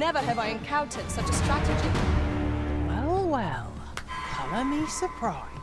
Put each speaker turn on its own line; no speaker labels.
never have I encountered such a strategy.
Well, well, colour me surprised.